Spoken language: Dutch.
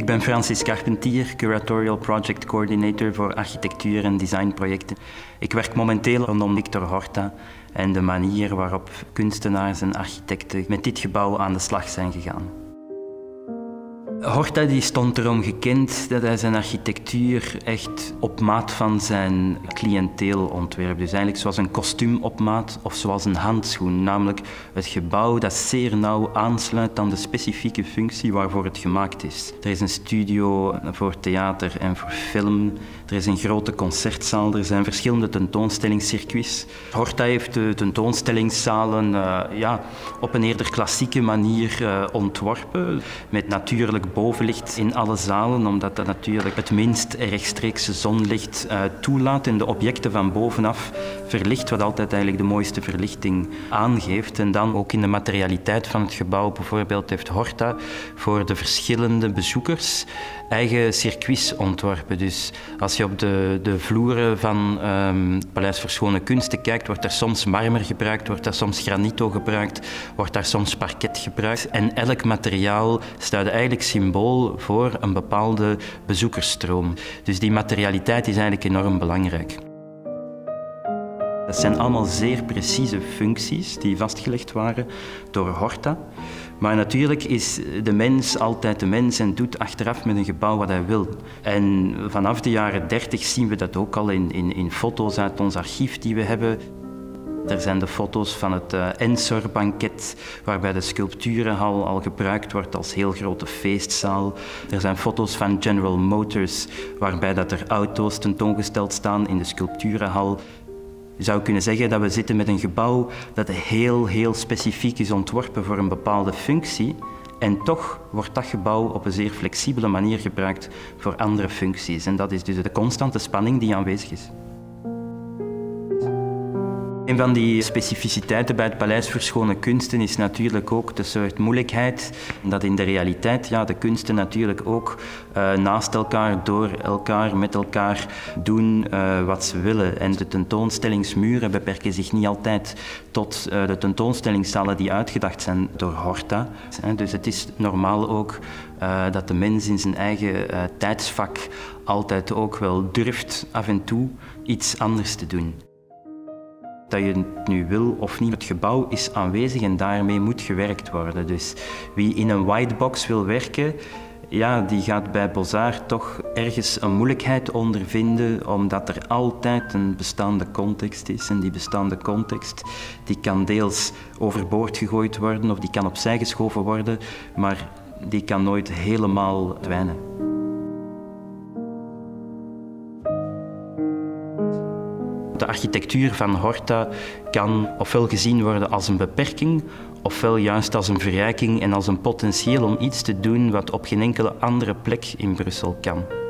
Ik ben Francis Carpentier, Curatorial Project Coordinator voor architectuur- en designprojecten. Ik werk momenteel rondom Victor Horta en de manier waarop kunstenaars en architecten met dit gebouw aan de slag zijn gegaan. Horta die stond erom gekend dat hij zijn architectuur echt op maat van zijn cliënteel ontwerpt. Dus eigenlijk zoals een kostuum op maat of zoals een handschoen. Namelijk het gebouw dat zeer nauw aansluit aan de specifieke functie waarvoor het gemaakt is. Er is een studio voor theater en voor film. Er is een grote concertzaal. Er zijn verschillende tentoonstellingscircuits. Horta heeft de tentoonstellingszalen op een eerder klassieke manier ontworpen. Met natuurlijk bovenlicht in alle zalen, omdat dat natuurlijk het minst rechtstreekse zonlicht toelaat en de objecten van bovenaf verlicht, wat altijd eigenlijk de mooiste verlichting aangeeft. En dan ook in de materialiteit van het gebouw bijvoorbeeld heeft Horta voor de verschillende bezoekers eigen circuits ontworpen. Dus als je op de vloeren van het Paleis voor Schone Kunsten kijkt, wordt er soms marmer gebruikt, wordt er soms granito gebruikt, wordt daar soms parket gebruikt. En elk materiaal staat eigenlijk symbool voor een bepaalde bezoekersstroom. Dus die materialiteit is eigenlijk enorm belangrijk. Dat zijn allemaal zeer precieze functies die vastgelegd waren door Horta. Maar natuurlijk is de mens altijd de mens en doet achteraf met een gebouw wat hij wil. En vanaf de jaren 30 zien we dat ook al in foto's uit ons archief die we hebben. Er zijn de foto's van het Ensor-banket, waarbij de sculpturenhal al gebruikt wordt als heel grote feestzaal. Er zijn foto's van General Motors, waarbij dat er auto's tentoongesteld staan in de sculpturenhal. Je zou kunnen zeggen dat we zitten met een gebouw dat heel specifiek is ontworpen voor een bepaalde functie. En toch wordt dat gebouw op een zeer flexibele manier gebruikt voor andere functies. En dat is dus de constante spanning die aanwezig is. Een van die specificiteiten bij het Paleis voor Schone Kunsten is natuurlijk ook de soort moeilijkheid dat in de realiteit de kunsten natuurlijk ook naast elkaar, door elkaar, met elkaar doen wat ze willen. En de tentoonstellingsmuren beperken zich niet altijd tot de tentoonstellingszalen die uitgedacht zijn door Horta. Dus het is normaal ook dat de mens in zijn eigen tijdsvak altijd ook wel durft af en toe iets anders te doen. Dat je het nu wil of niet, het gebouw is aanwezig en daarmee moet gewerkt worden. Dus wie in een whitebox wil werken, die gaat bij Beaux-Arts toch ergens een moeilijkheid ondervinden, omdat er altijd een bestaande context is. En die bestaande context die kan deels overboord gegooid worden of die kan opzij geschoven worden, maar die kan nooit helemaal verdwijnen. De architectuur van Horta kan ofwel gezien worden als een beperking, ofwel juist als een verrijking en als een potentieel om iets te doen wat op geen enkele andere plek in Brussel kan.